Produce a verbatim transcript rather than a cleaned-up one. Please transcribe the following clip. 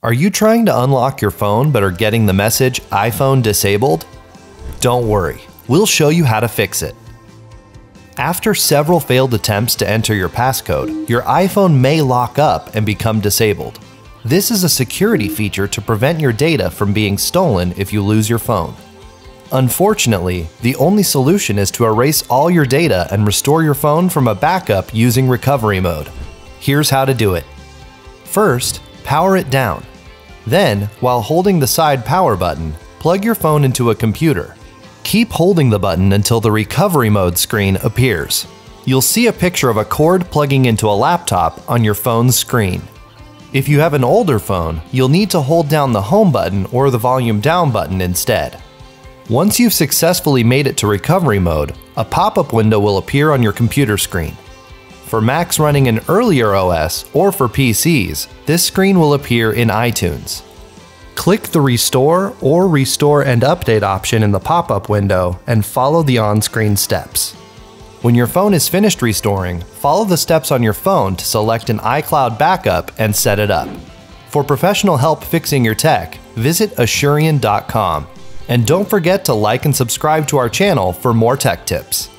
Are you trying to unlock your phone but are getting the message iPhone disabled? Don't worry, we'll show you how to fix it. After several failed attempts to enter your passcode, your iPhone may lock up and become disabled. This is a security feature to prevent your data from being stolen if you lose your phone. Unfortunately, the only solution is to erase all your data and restore your phone from a backup using recovery mode. Here's how to do it. First, power it down. Then, while holding the side power button, plug your phone into a computer. Keep holding the button until the recovery mode screen appears. You'll see a picture of a cord plugging into a laptop on your phone's screen. If you have an older phone, you'll need to hold down the home button or the volume down button instead. Once you've successfully made it to recovery mode, a pop-up window will appear on your computer screen. For Macs running an earlier O S or for P Cs, this screen will appear in iTunes. Click the Restore or Restore and Update option in the pop-up window and follow the on-screen steps. When your phone is finished restoring, follow the steps on your phone to select an iCloud backup and set it up. For professional help fixing your tech, visit Asurion dot com. And don't forget to like and subscribe to our channel for more tech tips.